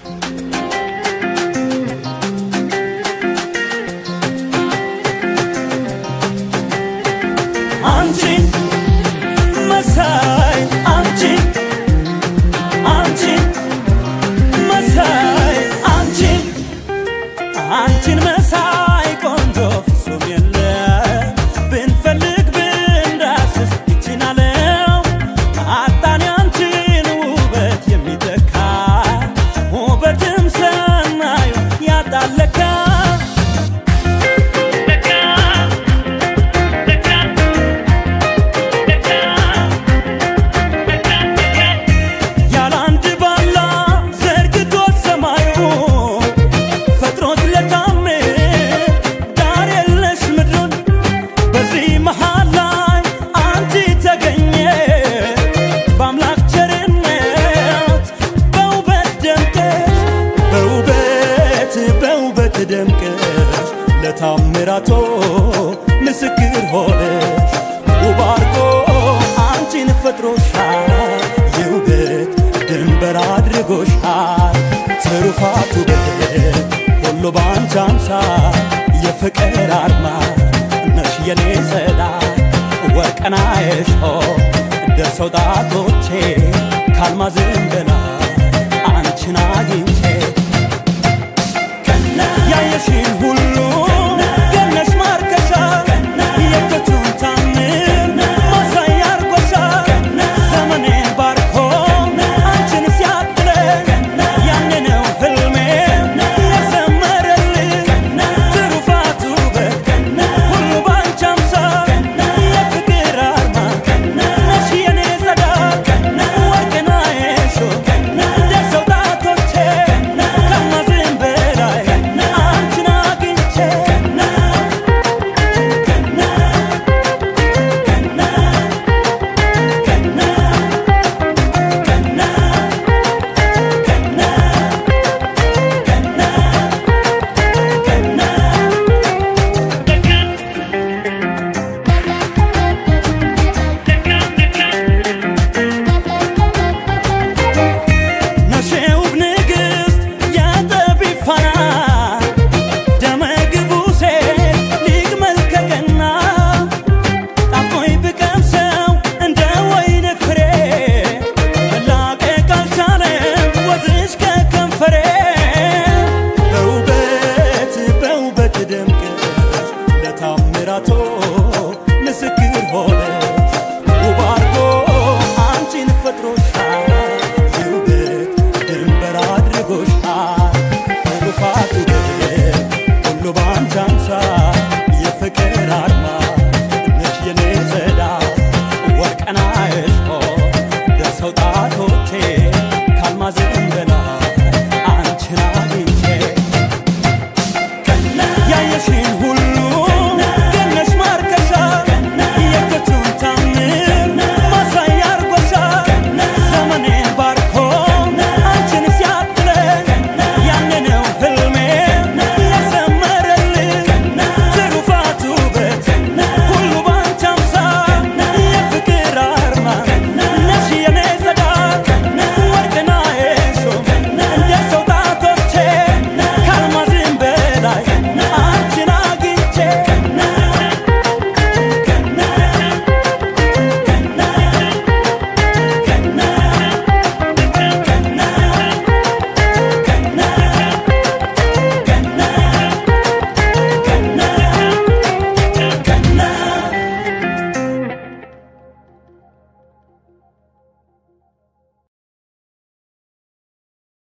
አንቺን መሳይ አንቺን መሳይ አንቺን መሳይ ቆንጆ ፍጹም የለም ብንፈልግ ብንዳስስ ይችናለው አጣን አንቺን ውበት የሚተካ ውበትም ሰናዩ ያጣለካ ደምቀሽ ለታምራቶ ምስክር ሆነሽ ውባርጎ አንቺን ፈጥሮሻል የውበት ድንበር አድርጎሻል ትሩፋቱ በደል ሁሉ ባንቺ አምሳል የፍቅር አርማ ነሽ የኔ ጸዳል ወርቅናሽ ደርሰው ጣቶቼ ካልማዝም በላይ አንቺን አግኝቼ ያየሽን ሁሉ